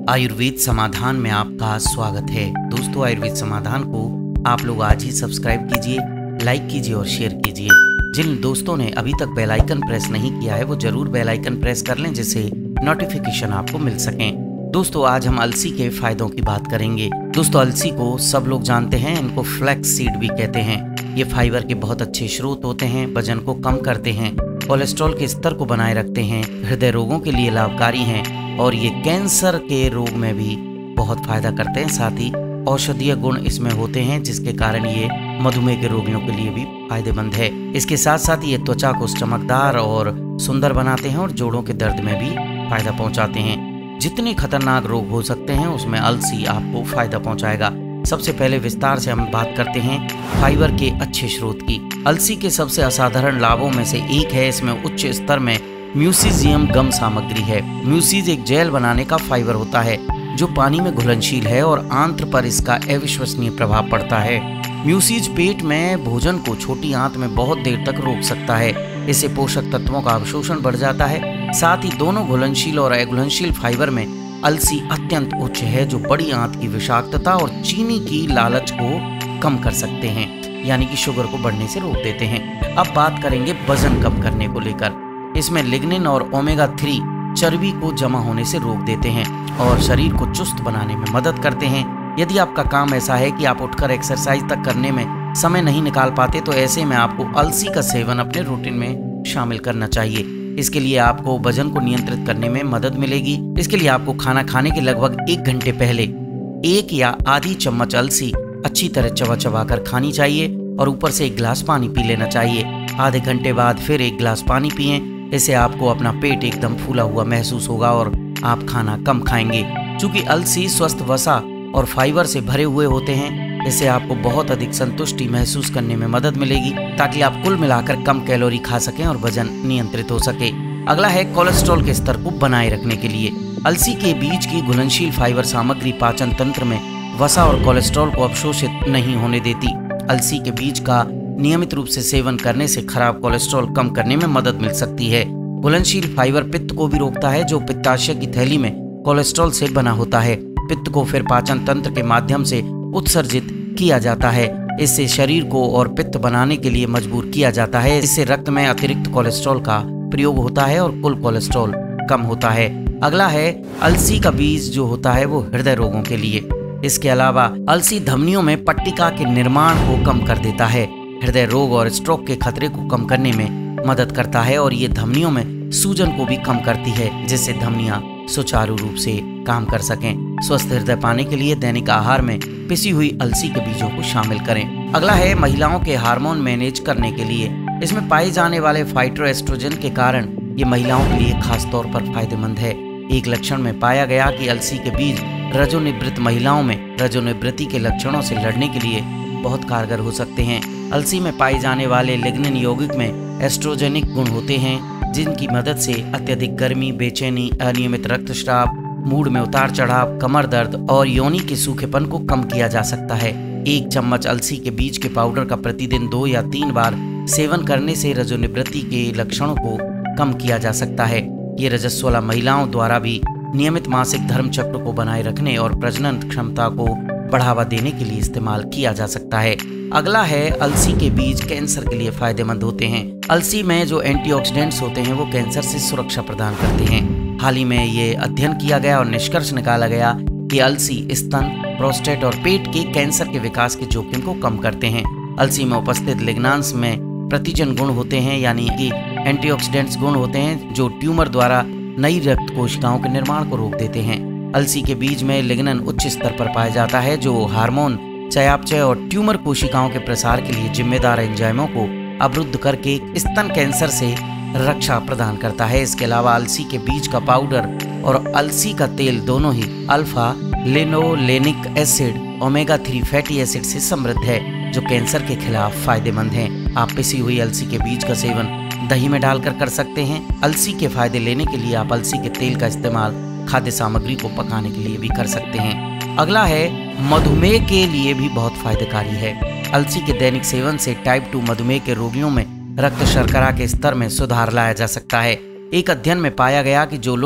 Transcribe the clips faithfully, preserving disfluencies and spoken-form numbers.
आयुर्वेद समाधान में आपका स्वागत है। दोस्तों, आयुर्वेद समाधान को आप लोग आज ही सब्सक्राइब कीजिए, लाइक कीजिए और शेयर कीजिए। जिन दोस्तों ने अभी तक बेल आइकन प्रेस नहीं किया है वो जरूर बेल आइकन प्रेस कर लें, जिससे नोटिफिकेशन आपको मिल सकें। दोस्तों, आज हम अलसी के फायदों की बात करेंगे। दोस्तों, अलसी को सब लोग जानते हैं, इनको फ्लैक्स सीड भी कहते हैं। ये फाइबर के बहुत अच्छे स्रोत होते हैं, वजन को कम करते हैं, कोलेस्ट्रॉल के स्तर को बनाए रखते हैं, हृदय रोगों के लिए लाभकारी हैं और ये कैंसर के रोग में भी बहुत फायदा करते हैं। साथ ही औषधीय गुण इसमें होते हैं, जिसके कारण ये मधुमेह के रोगियों के लिए भी फायदेमंद है। इसके साथ साथ ये त्वचा को चमकदार और सुंदर बनाते हैं और जोड़ों के दर्द में भी फायदा पहुंचाते हैं। जितने खतरनाक रोग हो सकते हैं उसमें अलसी आपको फायदा पहुंचाएगा। सबसे पहले विस्तार से हम बात करते हैं फाइबर के अच्छे स्रोत की। अलसी के सबसे असाधारण लाभों में से एक है, इसमें उच्च स्तर में म्यूसिजियम गम सामग्री है। म्यूसिज एक जेल बनाने का फाइबर होता है जो पानी में घुलनशील है और आंत्र पर इसका अविश्वसनीय प्रभाव पड़ता है। म्यूसिज पेट में भोजन को छोटी आंत में बहुत देर तक रोक सकता है। इससे पोषक तत्वों का अवशोषण बढ़ जाता है। साथ ही दोनों घुलनशील और अघुलनशील फाइबर में अलसी अत्यंत उच्च है, जो बड़ी आंत की विषाक्तता और चीनी की लालच को कम कर सकते हैं, यानी कि शुगर को बढ़ने से रोक देते हैं। अब बात करेंगे वजन कम करने को लेकर। इसमें लिग्निन और ओमेगा थ्री चर्बी को जमा होने से रोक देते हैं और शरीर को चुस्त बनाने में मदद करते हैं। यदि आपका काम ऐसा है कि आप उठकर एक्सरसाइज तक करने में समय नहीं निकाल पाते, तो ऐसे में आपको अलसी का सेवन अपने रूटीन में शामिल करना चाहिए। इसके लिए आपको वजन को नियंत्रित करने में मदद मिलेगी। इसके लिए आपको खाना खाने के लगभग एक घंटे पहले एक या आधी चम्मच अलसी अच्छी तरह चबा चबा कर खानी चाहिए और ऊपर से एक गिलास पानी पी लेना चाहिए। आधे घंटे बाद फिर एक गिलास पानी पिएं। इससे आपको अपना पेट एकदम फूला हुआ महसूस होगा और आप खाना कम खाएंगे। चूंकि अलसी स्वस्थ वसा और फाइबर से भरे हुए होते हैं, इससे आपको बहुत अधिक संतुष्टि महसूस करने में मदद मिलेगी, ताकि आप कुल मिलाकर कम कैलोरी खा सकें और वजन नियंत्रित हो सके। अगला है कोलेस्ट्रॉल के स्तर को बनाए रखने के लिए। अलसी के बीज की घुलनशील फाइबर सामग्री पाचन तंत्र में वसा और कोलेस्ट्रॉल को अवशोषित नहीं होने देती। अलसी के बीज का नियमित रूप से सेवन करने से खराब कोलेस्ट्रॉल कम करने में मदद मिल सकती है। घुलनशील फाइबर पित्त को भी रोकता है, जो पित्ताशय की थैली में कोलेस्ट्रॉल से बना होता है। पित्त को फिर पाचन तंत्र के माध्यम से उत्सर्जित किया जाता है। इससे शरीर को और पित्त बनाने के लिए मजबूर किया जाता है। इससे रक्त में अतिरिक्त कोलेस्ट्रॉल का प्रयोग होता है और कुल कोलेस्ट्रॉल कम होता है। अगला है अलसी का बीज जो होता है वो हृदय रोगों के लिए। इसके अलावा अलसी धमनियों में पट्टिका के निर्माण को कम कर देता है, हृदय रोग और स्ट्रोक के खतरे को कम करने में मदद करता है और ये धमनियों में सूजन को भी कम करती है, जिससे धमनियां सुचारू रूप से काम कर सकें। स्वस्थ हृदय पाने के लिए दैनिक आहार में पिसी हुई अलसी के बीजों को शामिल करें। अगला है महिलाओं के हार्मोन मैनेज करने के लिए। इसमें पाए जाने वाले फाइटोएस्ट्रोजन के कारण ये महिलाओं के लिए खास तौर पर फायदेमंद है। एक लक्षण में पाया गया कि अलसी के बीज रजोनिवृत्त महिलाओं में रजोनिवृत्ति के लक्षणों से लड़ने के लिए बहुत कारगर हो सकते हैं। अलसी में पाए जाने वाले लिग्निन यौगिक में एस्ट्रोजेनिक गुण होते हैं, जिनकी मदद से अत्यधिक गर्मी, बेचैनी, अनियमित रक्तस्राव, मूड में उतार चढ़ाव, कमर दर्द और योनि के सूखेपन को कम किया जा सकता है। एक चम्मच अलसी के बीज के पाउडर का प्रतिदिन दो या तीन बार सेवन करने से रजोनिवृत्ति के लक्षणों को कम किया जा सकता है। ये रजस्वला महिलाओं द्वारा भी नियमित मासिक धर्म चक्र को बनाए रखने और प्रजनन क्षमता को बढ़ावा देने के लिए इस्तेमाल किया जा सकता है। अगला है अलसी के बीज कैंसर के लिए फायदेमंद होते हैं। अलसी में जो एंटीऑक्सीडेंट्स होते हैं वो कैंसर से सुरक्षा प्रदान करते हैं। हाल ही में ये अध्ययन किया गया और निष्कर्ष निकाला गया कि अलसी स्तन, प्रोस्टेट और पेट के कैंसर के विकास के जोखिम को कम करते हैं। अलसी में उपस्थित लिग्नांस में प्रतिजन गुण होते हैं, यानी कि एंटीऑक्सीडेंट्स गुण होते हैं जो ट्यूमर द्वारा नई रक्त कोशिकाओं के निर्माण को रोक देते हैं। अलसी के बीज में लिग्निन उच्च स्तर पर पाया जाता है, जो हार्मोन चयापचय और ट्यूमर कोशिकाओं के प्रसार के लिए जिम्मेदार एंजाइमों को अवरुद्ध करके स्तन कैंसर से रक्षा प्रदान करता है। इसके अलावा अलसी के बीज का पाउडर और अलसी का तेल दोनों ही alpha linolenic acid, omega three fatty acid से समृद्ध है, जो कैंसर के खिलाफ फायदेमंद हैं। आप पिसी हुई अलसी के बीज का सेवन दही में डालकर कर सकते हैं। अलसी के फायदे लेने के लिए आप अलसी के तेल का इस्तेमाल खाद्य सामग्री को पकाने के लिए भी कर सकते हैं। अगला है मधुमेह के लिए भी बहुत फायदेकारी है। अलसी के दैनिक सेवन से टाइप टू मधुमेह के रोगियों में रक्त शर्करा के स्तर में सुधार लाया जा सकता है। एक अध्ययन में पाया गया कि जो लोग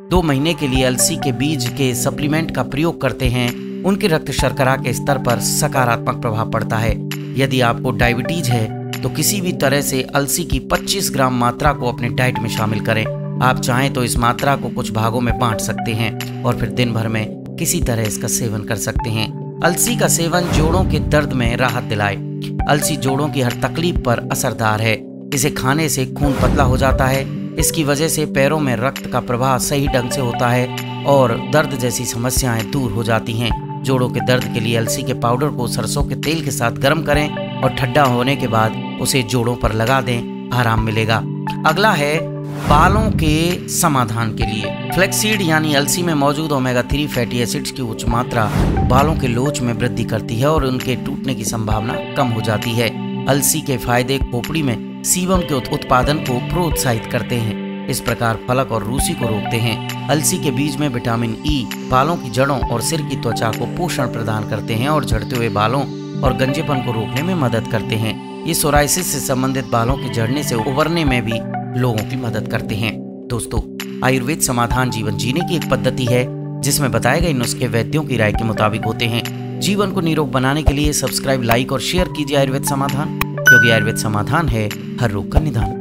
दो महीने के लिए अलसी के बीज के सप्लीमेंट का प्रयोग करते हैं, उनके रक्त शर्करा के स्तर पर सकारात्मक प्रभाव पड़ता है। यदि आपको डायबिटीज है तो किसी भी तरह से अलसी की पच्चीस ग्राम मात्रा को अपने डाइट में शामिल करें। आप चाहें तो इस मात्रा को कुछ भागों में बांट सकते हैं और फिर दिन भर में किसी तरह इसका सेवन कर सकते हैं। अलसी का सेवन जोड़ों के दर्द में राहत दिलाए। अलसी जोड़ों की हर तकलीफ पर असरदार है। इसे खाने से खून पतला हो जाता है। इसकी वजह से पैरों में रक्त का प्रवाह सही ढंग से होता है और दर्द जैसी समस्याएं दूर हो जाती हैं। जोड़ों के दर्द के लिए अलसी के पाउडर को सरसों के तेल के साथ गर्म करें और ठंडा होने के बाद उसे जोड़ों पर लगा दें, आराम मिलेगा। अगला है बालों के समाधान के लिए। फ्लैक्सीड यानी अलसी में मौजूद ओमेगा थ्री फैटी एसिड्स की उच्च मात्रा बालों के लोच में वृद्धि करती है और उनके टूटने की संभावना कम हो जाती है। अलसी के फायदे खोपड़ी में सीबम के उत्पादन को प्रोत्साहित करते हैं। इस प्रकार फलक और रूसी को रोकते हैं। अलसी के बीज में विटामिन ई बालों की जड़ों और सिर की त्वचा को पोषण प्रदान करते हैं और झड़ते हुए बालों और गंजेपन को रोकने में मदद करते हैं। ये सोराइसिस से संबंधित बालों के झड़ने से उबरने में भी लोगों की मदद करते हैं। दोस्तों, आयुर्वेद समाधान जीवन जीने की एक पद्धति है जिसमें बताए गए नुस्खे वैद्यों की राय के मुताबिक होते हैं। जीवन को निरोग बनाने के लिए सब्सक्राइब, लाइक और शेयर कीजिए आयुर्वेद समाधान, क्योंकि आयुर्वेद समाधान है हर रोग का निदान।